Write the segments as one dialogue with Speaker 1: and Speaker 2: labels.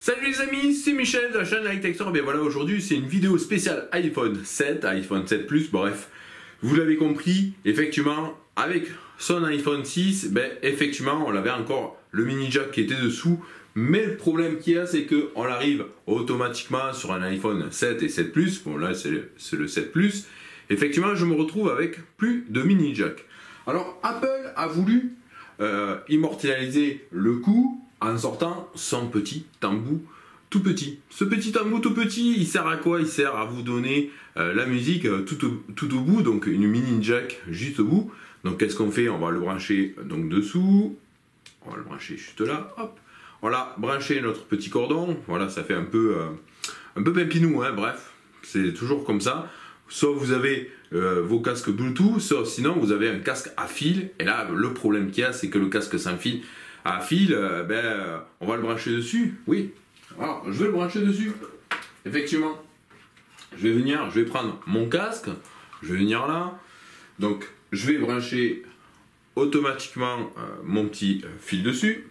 Speaker 1: Salut les amis, c'est Michel de la chaîne Like Texture. Et bien voilà, aujourd'hui c'est une vidéo spéciale iPhone 7, iPhone 7 Plus, bref. Vous l'avez compris, effectivement, avec son iPhone 6, effectivement, on avait encore le mini jack qui était dessous. Mais le problème qu'il y a, c'est qu'on arrive automatiquement sur un iPhone 7 et 7 Plus. Bon là, c'est le 7 Plus. Effectivement, je me retrouve avec plus de mini jack. Alors, Apple a voulu immortaliser le coup en sortant son petit embout tout petit. Ce petit embout tout petit, il sert à quoi? Il sert à vous donner la musique tout au bout, donc une mini jack juste au bout. Donc qu'est-ce qu'on fait? On va le brancher donc dessous, on va le brancher juste là, hop. On va brancher notre petit cordon, voilà, ça fait un peu pimpinou, hein, bref, c'est toujours comme ça. Sauf vous avez vos casques Bluetooth, sauf sinon vous avez un casque à fil. Et là, le problème qu'il y a, c'est que le casque sans fil, à fil, on va le brancher dessus. Oui, alors je vais le brancher dessus. Effectivement, je vais prendre mon casque, je vais venir là. Donc, je vais brancher automatiquement mon petit fil dessus.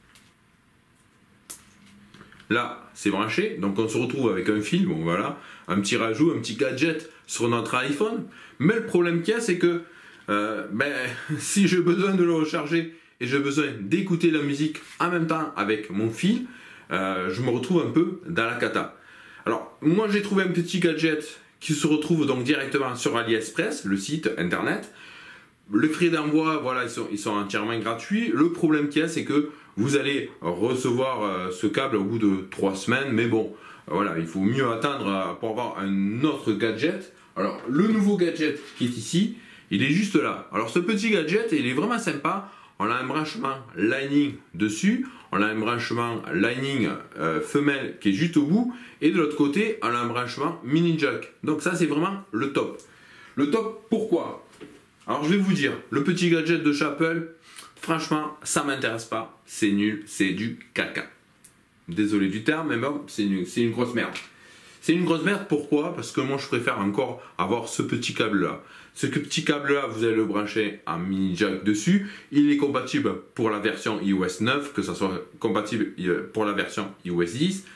Speaker 1: Là, c'est branché, donc on se retrouve avec un fil, bon voilà, un petit rajout, un petit gadget sur notre iPhone. Mais le problème qu'il y a, c'est que si j'ai besoin de le recharger et j'ai besoin d'écouter la musique en même temps avec mon fil, je me retrouve un peu dans la cata. Alors, moi j'ai trouvé un petit gadget qui se retrouve donc directement sur AliExpress, le site internet. Les frais d'envoi, voilà, ils sont entièrement gratuits. Le problème qu'il y a, c'est que vous allez recevoir ce câble au bout de 3 semaines. Mais bon, voilà, il faut mieux attendre pour avoir un autre gadget. Alors, le nouveau gadget qui est ici, il est juste là. Alors, ce petit gadget, il est vraiment sympa. On a un branchement Lightning dessus. On a un branchement Lightning femelle qui est juste au bout. Et de l'autre côté, on a un branchement mini jack. Donc ça, c'est vraiment le top. Le top, pourquoi? Alors je vais vous dire, le petit gadget de chez Apple, franchement, ça m'intéresse pas. C'est nul, c'est du caca. Désolé du terme, mais bon, c'est une grosse merde. C'est une grosse merde, pourquoi? Parce que moi, je préfère encore avoir ce petit câble-là. Ce petit câble-là, vous allez le brancher en mini jack dessus. Il est compatible pour la version iOS 9, que ça soit compatible pour la version iOS 10.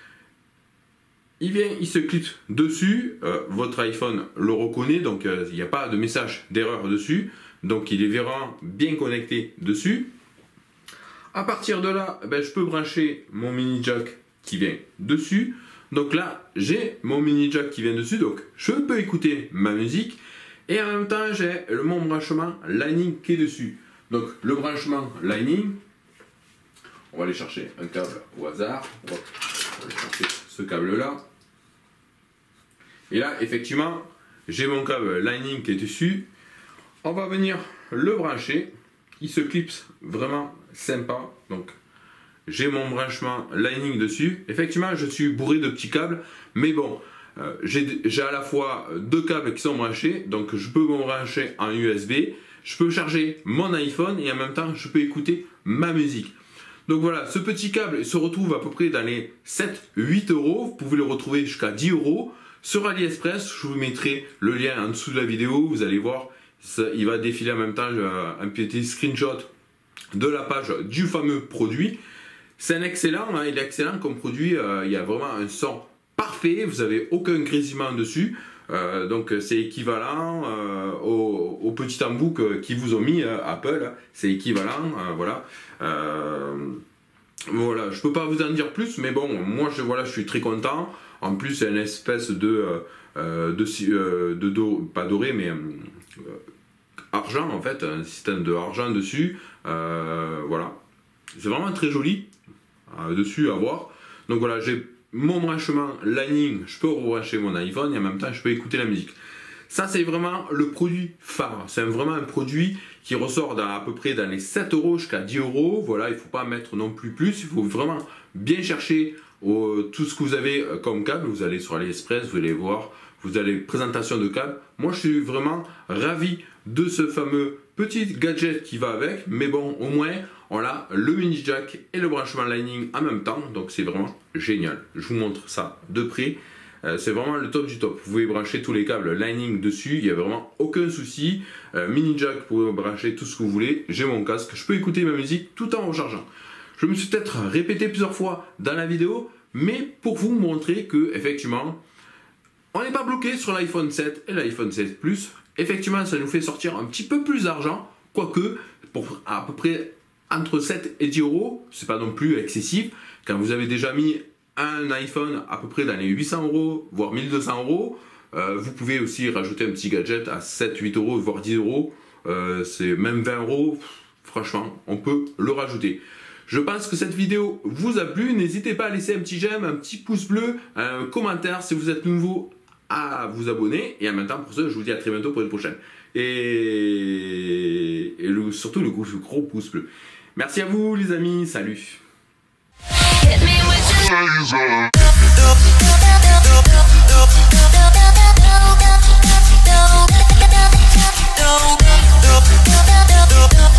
Speaker 1: Il se clipse dessus, votre iPhone le reconnaît, donc il n'y a pas de message d'erreur dessus, donc il est vraiment bien connecté dessus. À partir de là, je peux brancher mon mini jack qui vient dessus. Donc là, j'ai mon mini jack qui vient dessus, donc je peux écouter ma musique et en même temps, j'ai mon branchement Lightning qui est dessus. Donc le branchement Lightning, on va aller chercher un câble au hasard. On va aller chercher ce câble là. Et là, effectivement, j'ai mon câble Lightning qui est dessus. On va venir le brancher. Il se clipse vraiment sympa. Donc, j'ai mon branchement Lightning dessus. Effectivement, je suis bourré de petits câbles. Mais bon, j'ai à la fois deux câbles qui sont branchés. Donc, je peux me brancher en USB. Je peux charger mon iPhone et en même temps, je peux écouter ma musique. Donc voilà, ce petit câble se retrouve à peu près dans les 7-8 euros. Vous pouvez le retrouver jusqu'à 10 euros. Sur AliExpress, je vous mettrai le lien en dessous de la vidéo. Vous allez voir, il va défiler en même temps un petit screenshot de la page du fameux produit. C'est un excellent, hein, il est excellent comme produit. Il y a vraiment un son parfait. Vous n'avez aucun grésillement dessus. Donc c'est équivalent au petit embout qu'ils vous ont mis Apple. C'est équivalent, voilà. Voilà, je peux pas vous en dire plus, mais bon, moi je suis très content. En plus, c'est une espèce pas doré, mais argent en fait, un système de argent dessus. Voilà, c'est vraiment très joli dessus à voir. Donc voilà, j'ai mon branchement Lightning, je peux rebrancher mon iPhone et en même temps je peux écouter la musique. Ça, c'est vraiment le produit phare. C'est vraiment un produit qui ressort à peu près dans les 7 euros jusqu'à 10 euros. Voilà, il ne faut pas mettre non plus. Il faut vraiment bien chercher tout ce que vous avez comme câble. Vous allez sur AliExpress, vous allez voir, vous allez présentation de câble. Moi, je suis vraiment ravi de ce fameux petit gadget qui va avec. Mais bon, au moins, on a le mini jack et le branchement Lightning en même temps. Donc, c'est vraiment génial. Je vous montre ça de près. C'est vraiment le top du top. Vous pouvez brancher tous les câbles Lightning dessus, il n'y a vraiment aucun souci. Mini jack, vous pouvez brancher tout ce que vous voulez. J'ai mon casque, je peux écouter ma musique tout en rechargeant. Je me suis peut-être répété plusieurs fois dans la vidéo, mais pour vous montrer que effectivement, on n'est pas bloqué sur l'iPhone 7 et l'iPhone 7 Plus. Effectivement, ça nous fait sortir un petit peu plus d'argent, quoique pour à peu près entre 7 et 10 euros, c'est pas non plus excessif. Quand vous avez déjà mis un iPhone à peu près dans les 800 euros, voire 1200 euros, vous pouvez aussi rajouter un petit gadget à 7, 8 euros, voire 10 euros. C'est même 20 euros, franchement, on peut le rajouter. Je pense que cette vidéo vous a plu. N'hésitez pas à laisser un petit j'aime, un petit pouce bleu, un commentaire si vous êtes nouveau, à vous abonner. Et en même temps, pour ça, je vous dis à très bientôt pour une prochaine. Et surtout le gros pouce bleu. Merci à vous les amis, salut.
Speaker 2: No.